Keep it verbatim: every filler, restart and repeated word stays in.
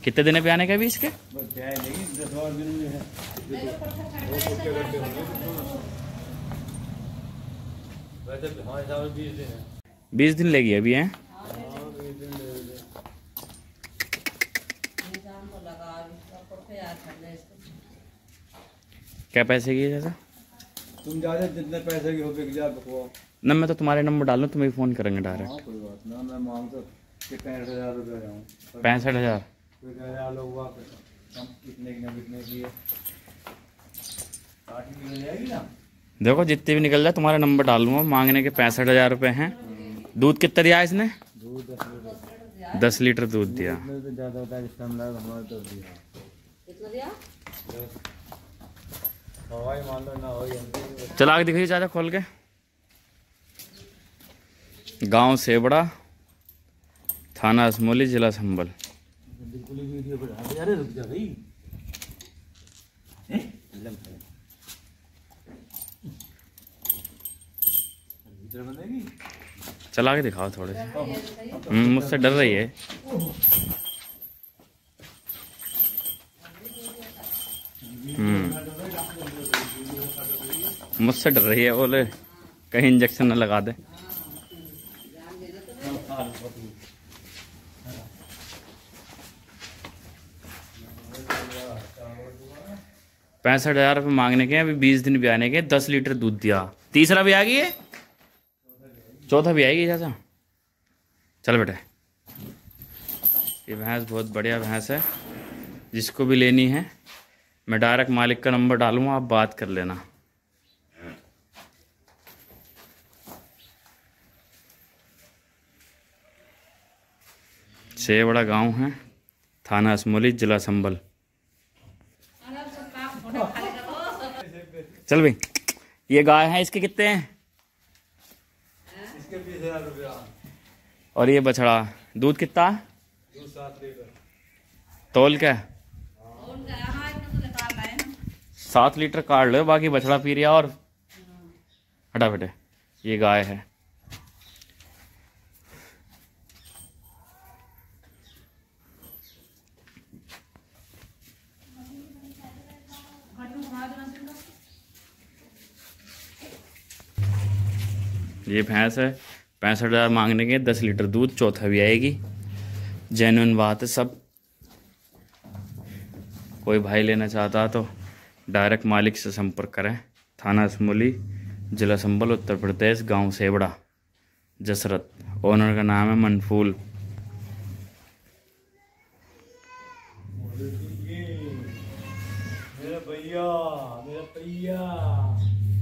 कितने दिन पे आने का भी इसके? बीस दिन लेगी अभी हैं। क्या पैसे की है तुम ज्यादा जितने पैसे की हो बिक जा बकवाओ न, मैं तो तुम्हारे नंबर डालूँ, तुम्हें फ़ोन करेंगे डायरेक्ट। हाँ कोई बात ना, मैं मांग तो पैंसठ हजार रुपये जाऊँ। पैंसठ हजार कोई कह रहा लोग हुआ कम कितने की ना कितने की है, साठ की मिल जाएगी ना। देखो जितने भी निकल जाए तुम्हारा नंबर डालूंगा। मांगने के पैंसठ हजार रुपये हैं। दूध कितना दिया इसने? दूध दस लीटर दस लीटर दूध दिया। तो ज़्यादा होता है जिसका हम हमारे तो दिया कितना दिया? हवाई मान लो ना हो। चला के दिखाइए चाचा खोल के। गांव सेवड़ा, थाना असमोली, जिला संभल। बिल्कुल ही वीडियो पर अरे रुक जा भाई। बनेगी चला के दिखाओ थोड़े से। मुझसे डर रही है। मुझसे डर रही है, बोले कहीं इंजेक्शन न लगा दे। पैंसठ हजार रुपये मांगने के, अभी बीस दिन भी आने के, दस लीटर दूध दिया। तीसरा भी आ गई है, चौथा भी आएगी चाचा। चल बेटे, ये भैंस बहुत बढ़िया भैंस है। जिसको भी लेनी है मैं डायरेक्ट मालिक का नंबर डालूंगा, आप बात कर लेना। सेवड़ा गांव है, थाना असमोली, जिला संभल। चल भाई, ये गाय है, इसके कितने हैं? इसके बीस हजार रुपया। और ये बछड़ा दूध कितना? दूध सात लीटर। तोल क्या? सात लीटर काट लो, बाकी बछड़ा पी रिया। और हटा बेटे, ये गाय है। ये भैंस है, पैंसठ हजार मांगने के, दस लीटर दूध, चौथा भी आएगी। जेन्युइन बात है सब। कोई भाई लेना चाहता तो डायरेक्ट मालिक से संपर्क करें। थाना असमोली, जिला संभल, उत्तर प्रदेश, गांव सेवड़ा, जसरत। ओनर का नाम है मनफूल। मेरा भैया, मेरा भैया।